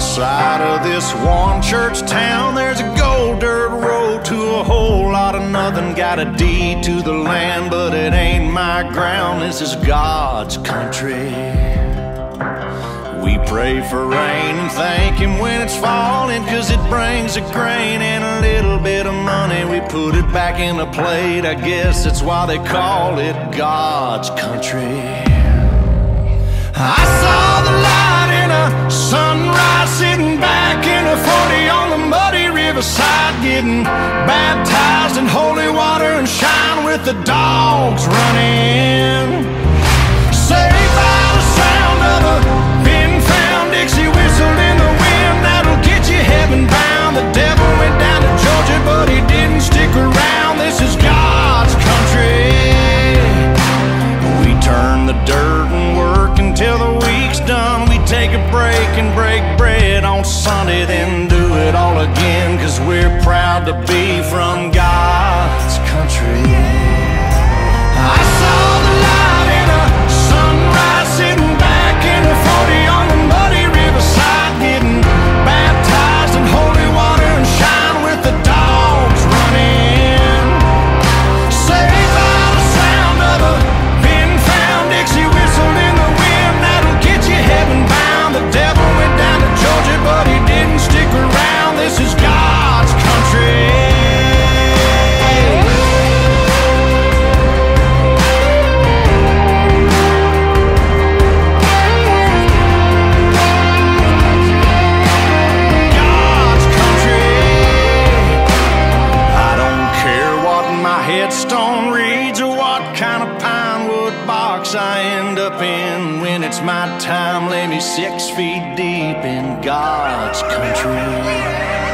Outside of this one church town, there's a gold dirt road to a whole lot of nothing. Got a deed to the land, but it ain't my ground. This is God's country. We pray for rain and thank Him when it's falling, 'cause it brings a grain and a little bit of money. We put it back in the plate, I guess that's why they call it God's country. I saw the light in a sunrise, sitting back in a 40 on the muddy riverside, getting baptized in holy water and shine with the dogs running. Saved by the sound of a pin-found Dixie whistle in the wind, that'll get you heaven bound. The devil went down to Georgia, but he didn't stick around. This is God's country. We turn the dirt and work until the week's done. We take a break and break bread on Sunday, then do it all again, 'cause we're proud to be from God's country. I saw the light in a sunrise, sitting back in a 40 on the muddy riverside, getting baptized in holy water and shine with the dogs running. Saved by the sound of a pin-found Dixie whistle in the wind, that'll get you heaven bound. The devil went down to Georgia, but he didn't stick around. This is God's country. Headstone reads or what kind of pine wood box I end up in. When it's my time, lay me 6 feet deep in God's country.